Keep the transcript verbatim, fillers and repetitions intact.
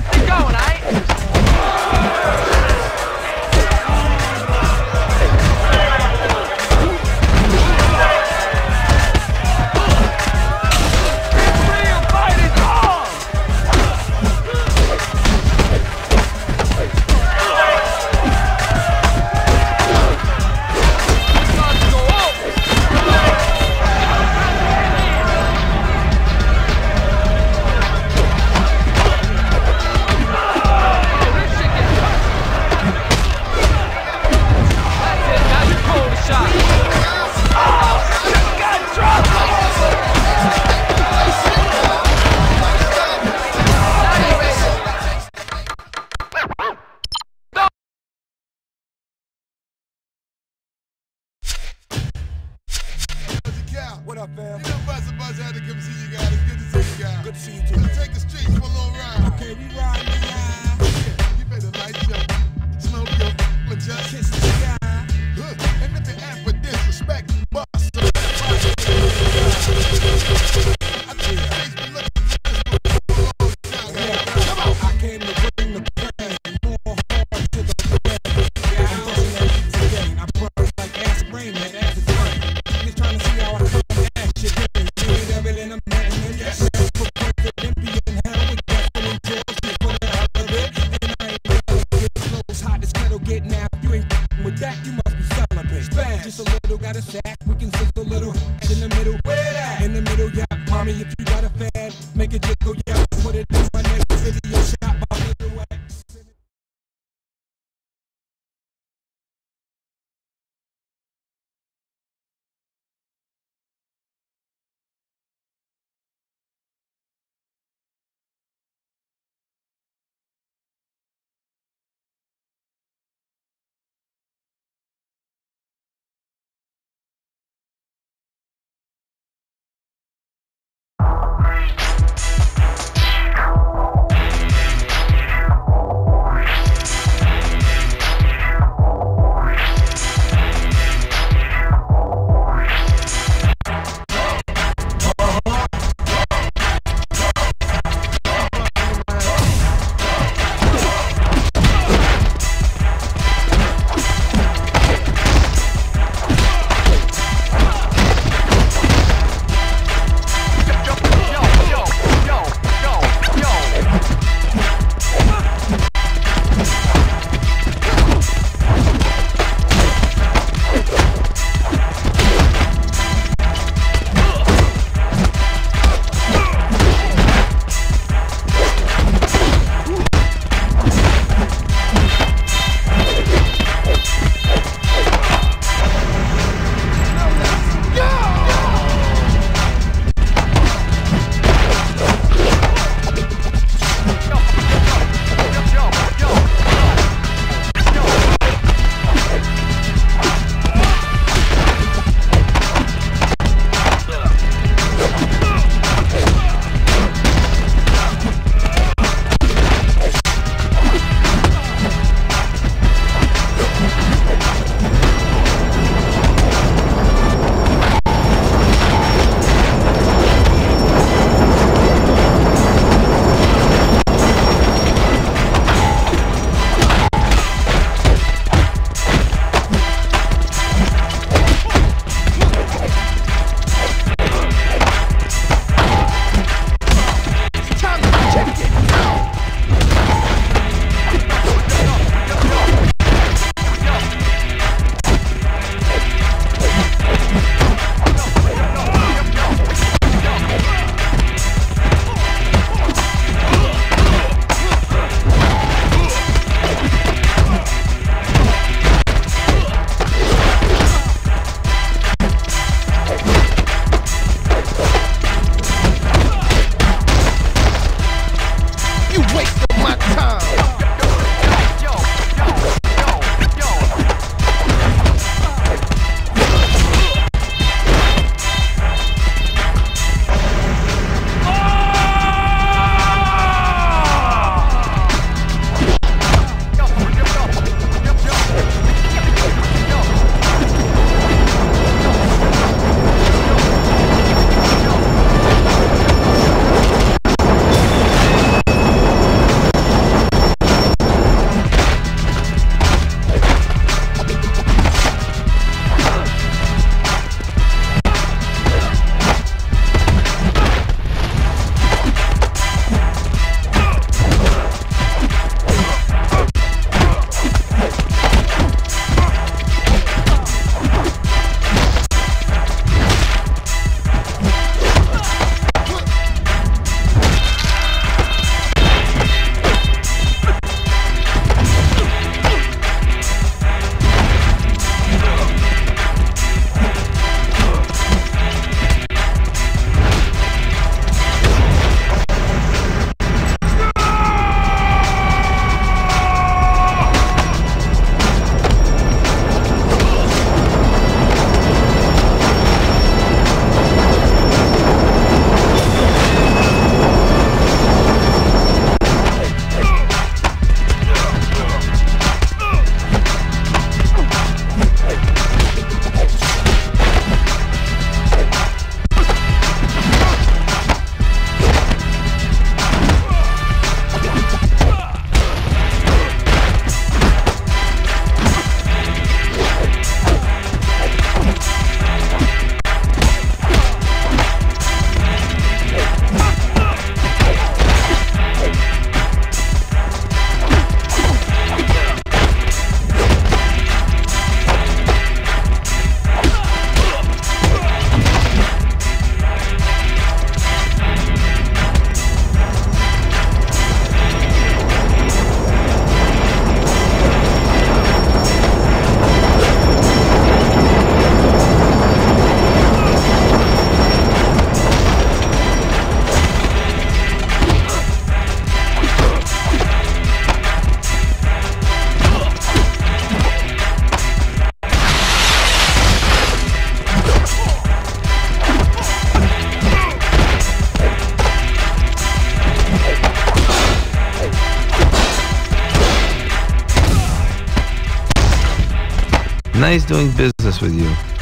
Keep going, eh? What up, fam? You know, Masta Ace had to come see you guys. It's good to see you guys. Good to see you too. Let's take the streets for a little ride. Okay, we riding the line. Yeah, you better light your, smoke your, and just Kiss the sky. Huh. And if they act for disrespect, Masta Ace. I think the face been looking for this for a long time. Come on. I came to bring the pain, more hard to the brain. Yeah, I'm busting that beats again. I burn like aspirin, man, as it's burning. Niggas trying to see how I come at your game. You ain't ever in a man, and yes, for president, be in hell with Captain and George. You for the hell of it, and I ain't gonna get close. Hot as kettle getting out. You ain't f***ing with that, you must be celibate. Spaz, just a little, got a sack. We can sizzle a little in the middle. Where that? In the middle, yeah. Mommy, if you got a fan, make it jiggle, yeah. Put it in my next video shot. nice doing business with you.